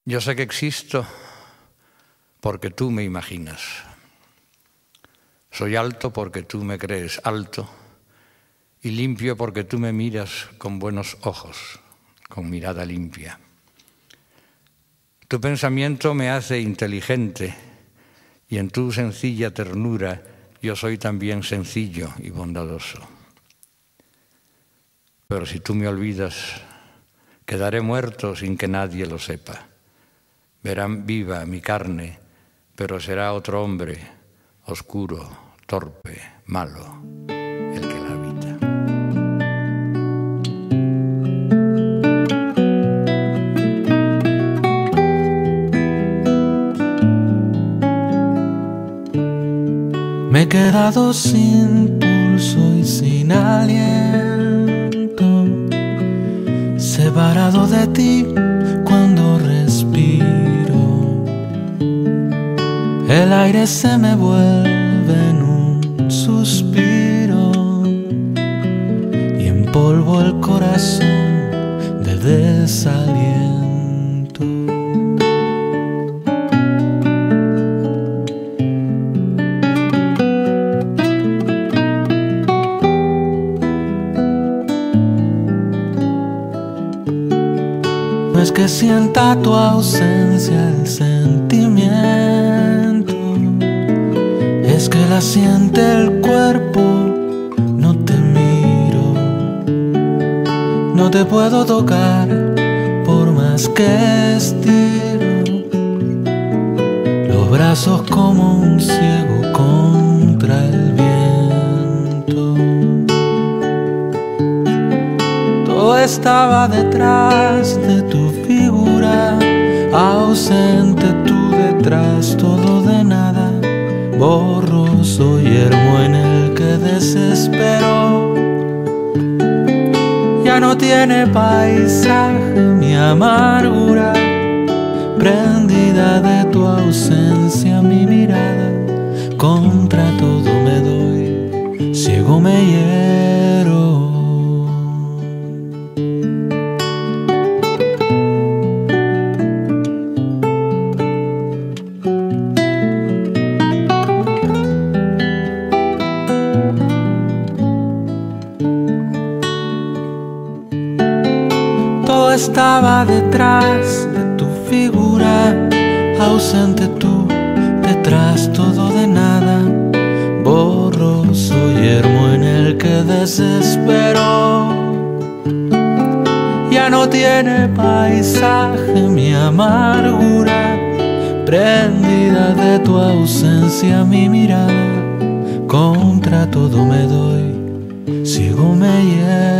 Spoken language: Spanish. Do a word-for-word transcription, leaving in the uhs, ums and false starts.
Yo sé que existo porque tú me imaginas. Soy alto porque tú me crees alto y limpio porque tú me miras con buenos ojos, con mirada limpia. Tu pensamiento me hace inteligente y en tu sencilla ternura yo soy también sencillo y bondadoso. Pero si tú me olvidas, quedaré muerto sin que nadie lo sepa. Verán viva mi carne, pero será otro hombre, oscuro, torpe, malo, el que la habita. Me he quedado sin pulso y sin aliento, separado de ti cuando respiro. El aire se me vuelve en un suspiro y empolvo el corazón de desaliento. No es que sienta tu ausencia el sentimiento, es que la siente el cuerpo, no te miro. No te puedo tocar por más que estiro los brazos como un ciego contra el viento. Todo estaba detrás de tu figura, ausente tú detrás, todo de nada, borroso yermo en el que desespero. Ya no tiene paisaje mi amargura, prendida de tu ausencia mi mirada, contra todo me doy, ciego me hiero. Todo estaba detrás de tu figura, ausente tú detrás, todo de nada, borroso yermo en el que desespero. Ya no tiene paisaje mi amargura, prendida de tu ausencia mi mirada, contra todo me doy, ciego me hiero.